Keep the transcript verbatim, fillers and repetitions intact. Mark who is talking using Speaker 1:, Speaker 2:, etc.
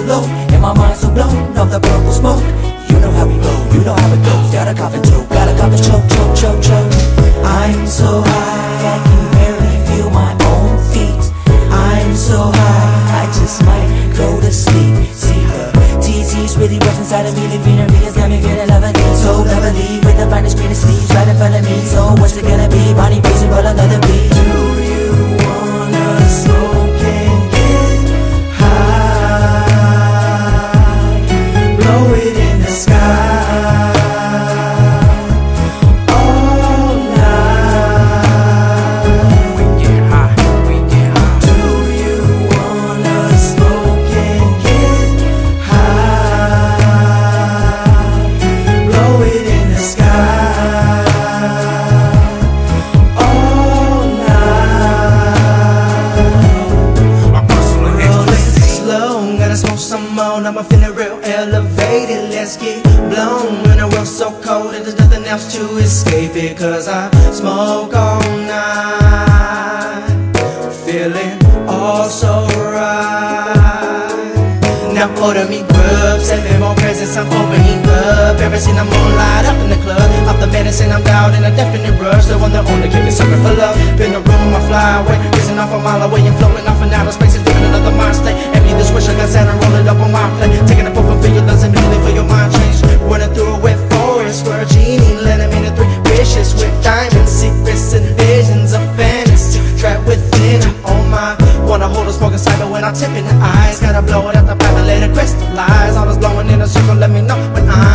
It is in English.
Speaker 1: low, and my mind so blown off the purple smoke. You know how we go, you know how it goes. Got a coffin choke, got a coffin choke, choke, choke, choke. I'm so high, I can barely feel my own feet. I'm so high, I just might go to sleep. See her T T's really rough inside of me. The greenery has got me feeling lovely, so lovely, with the finest green sleeves right in front of me. So what's it gonna be? Bonnie Breeze and roll another beat. Do you wanna smoke and get high? Blow it in the sky. I'm feeling real elevated, let's get blown. When the world's so cold and there's nothing else to escape it, cause I smoke all night, feeling all so right. Now order me grub, seven more presents, I'm opening up. Ever seen the moonlight up in the club, off the medicine I'm down in a definite rush. The one that only can be sucking for love. Been the room, I fly away, racing off a mile away and floating off in outer space, living another mind state. Empty the switch, I got Saturn rolling up on my plate, taking a puff of figure, doesn't immediately for your mind change. Running through a wet forest, where a genie let him in the three wishes with diamonds, secrets and visions of fantasy trapped within. Oh my, wanna hold a smoking cider when I tip in the eyes, gotta blow it out the pipe and let it crystallize. All this blowing in a circle, let me know when I